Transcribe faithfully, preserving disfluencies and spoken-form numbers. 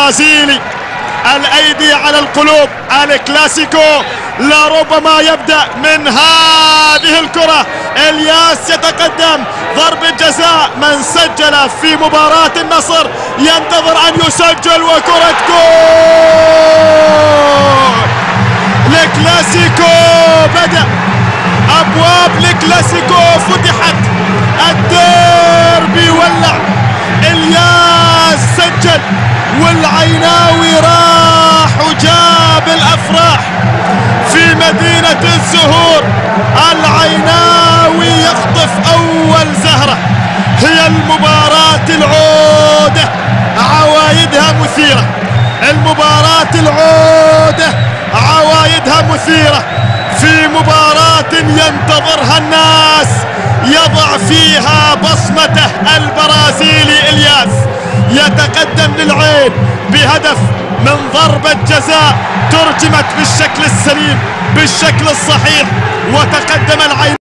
البرازيلي. الأيدي على القلوب، الكلاسيكو لربما يبدأ من هذه الكرة. الياس يتقدم، ضربة جزاء. من سجل في مباراة النصر ينتظر أن يسجل، وكرة جول. الكلاسيكو بدأ، أبواب الكلاسيكو فتحت، الديربي ولع. الياس سجل والعيناوي راح وجاب الأفراح في مدينة الزهور. العيناوي يخطف أول زهرة. هي المباراة العودة، عوايدها مثيرة. المباراة العودة عوايدها مثيرة في مباراة ينتظرها الناس، يضع فيها بصمته البرازيلي الياس. يتقدم للعين بهدف من ضربة جزاء ترجمت بالشكل السليم بالشكل الصحيح، وتقدم العين.